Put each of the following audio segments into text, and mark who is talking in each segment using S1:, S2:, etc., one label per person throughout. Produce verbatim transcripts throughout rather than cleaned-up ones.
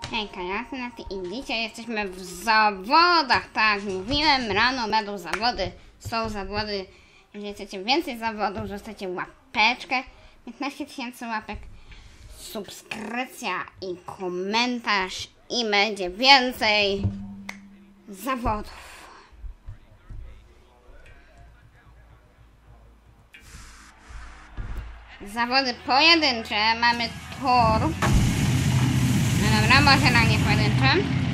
S1: Hejka, ja jestem na i dzisiaj jesteśmy w zawodach, tak mówiłem, rano będą zawody, są zawody, jeżeli chcecie więcej zawodów, zostawcie łapeczkę, piętnaście tysięcy łapek, subskrypcja i komentarz i będzie więcej zawodów. Zawody pojedyncze, mamy tor. No dobra, może na nie pojedyncze.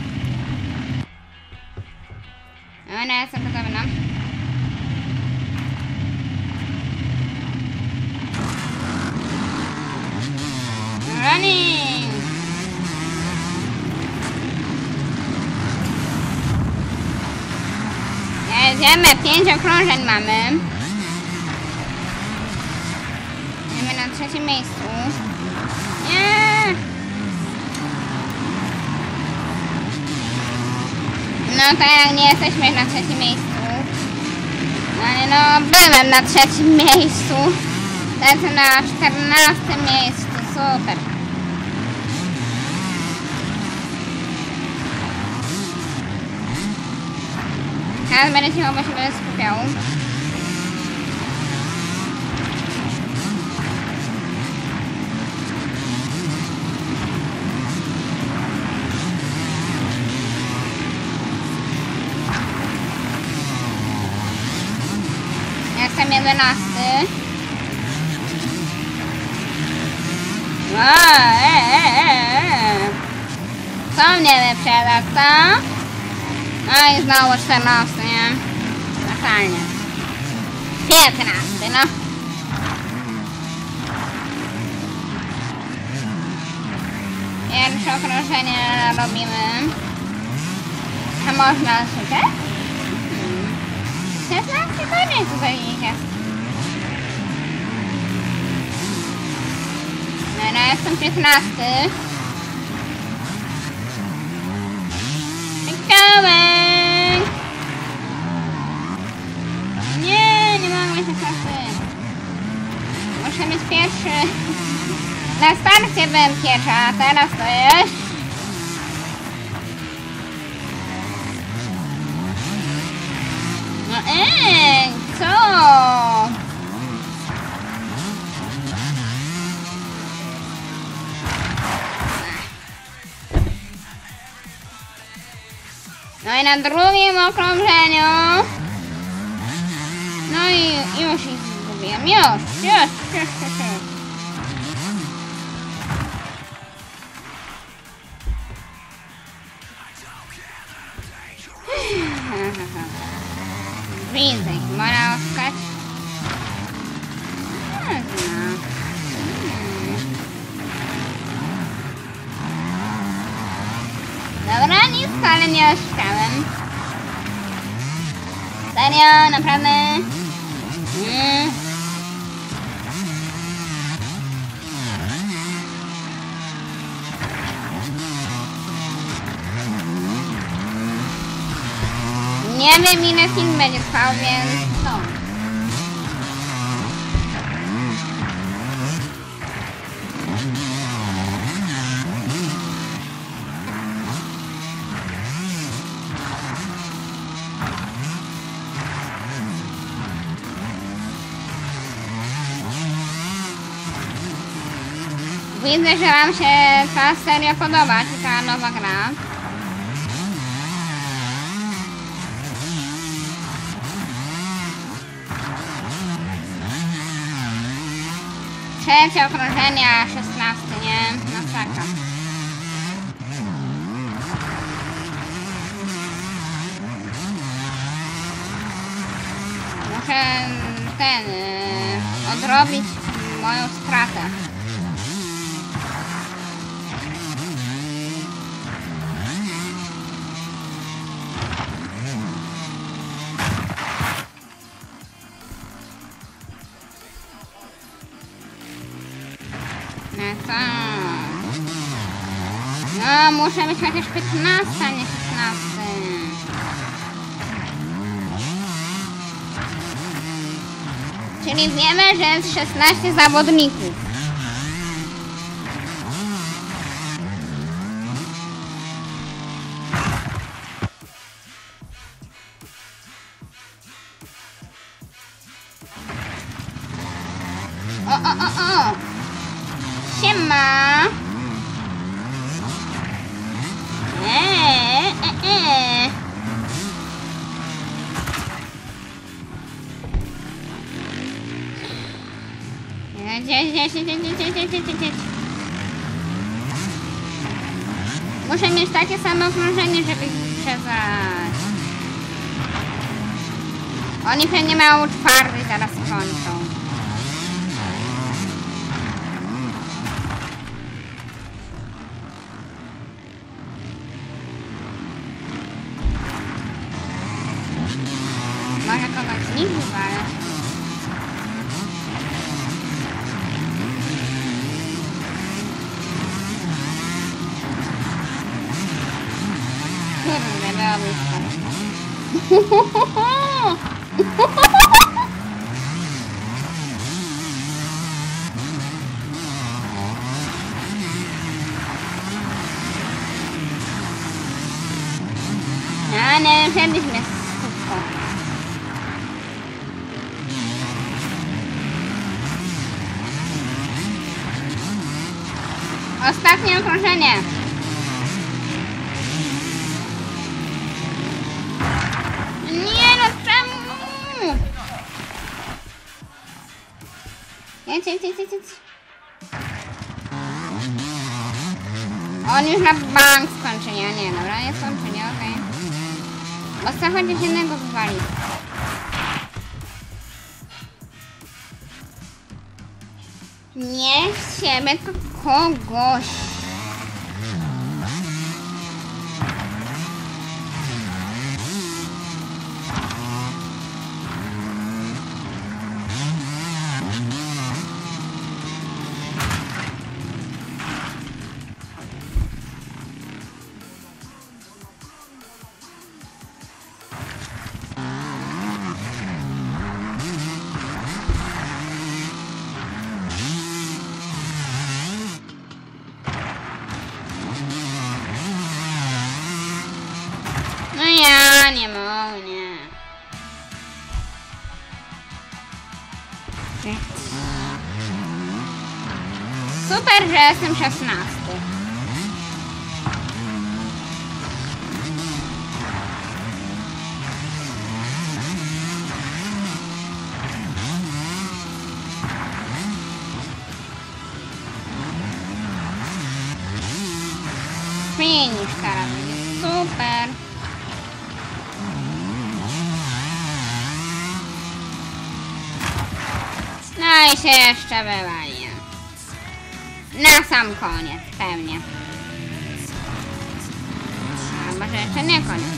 S1: No, ja jestem gotowy, no. Running! Jedziemy, pięć okrążeń mamy. Jedziemy na trzecim miejscu. Nie! No tak, nie jesteśmy na trzecim miejscu. Ale no, byłem na trzecim miejscu. Teraz na czternastym miejscu. Super. Teraz będę się chyba się będę skupiał. Jestem jedenasty. Co mnie wyprzedza, co? No i znowu czternasty, nie? Totalnie. piętnasty, no. Pierwsze okrążenie robimy. A można szukać? szesnaście koniec tutaj jest. No, no jestem piętnasty. Going! Nie, nie mogę być szesnasty. Muszę być pierwszy. Na starcie byłem pierwsza, a teraz to jest. No ej, co? No i na drugim okrążeniu. No i już ich zgubiłem. Już, już, już, już, już. Widzę, można oskać. Dobra, nic wcale nie oszukałem. Serio, naprawdę. Mm. Nie wiem, ile film będzie trwał, więc no. Widzę, że wam się ta seria podoba, czy ta nowa gra. Trzecie okrążenie, szesnasty, nie? No taka. Muszę ten, yy, odrobić moją stratę. No co? No, muszę być chociaż piętnasty, a nie szesnasty. Czyli wiemy, że jest szesnaście zawodników. o, o, o! Siema! Eee, e, e. Jedź, jedź, jedź, jedź, jedź, jedź, jedź, jedź. Muszę mieć takie samo okrążenie, żeby ich przebrać. Oni pewnie mają czwarty, zaraz kończą. Może kogoś z nich wywalę. Kurde, a nie, przebyliśmy szybko. Ostatnie okrążenie. Nie no, czemu? Jedź, jedź, jedź, jedź. On już na bank skończy, nie, nie, dobra, nie skończy, nie, okej. Okay. Bo chcę chociaż jednego wywalić. Nie siebie, tylko kogoś. No ja nie mogę, nie. Super, że jestem szesnasty. Finish teraz będzie super. No i się jeszcze wywaliłem. Na sam koniec, pewnie. A może jeszcze nie koniec.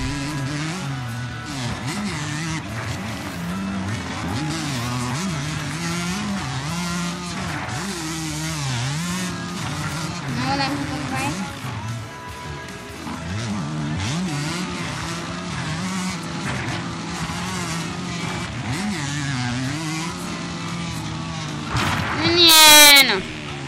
S1: No, uda mi się to wywalić. Nie no.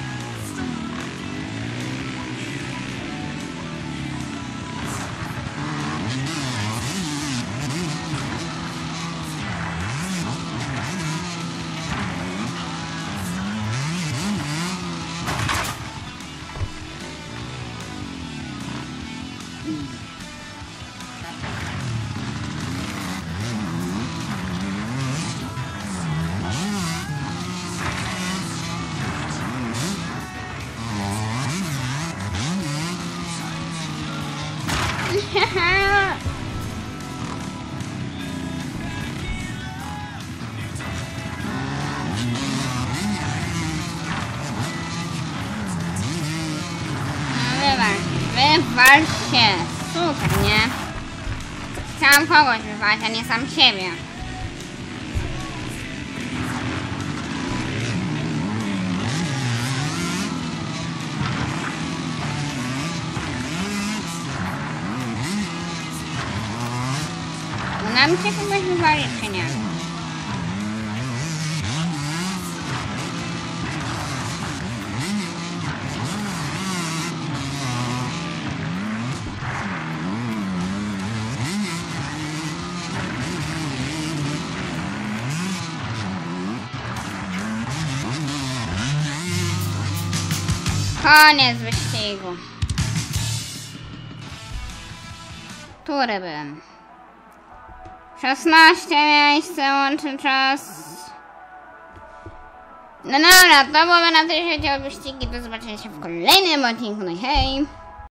S1: Wywal się. Super, nie? Chciałam kogoś wywalić, a nie sam siebie. Uda mi się kogoś wywalić, czy nie? Koniec wyścigu. Który byłem? szesnaście miejsce, łączny czas. No dobra, to byłoby na tyle, jeśli chodzi o wyścigi. Do zobaczenia się w kolejnym odcinku. No i hej!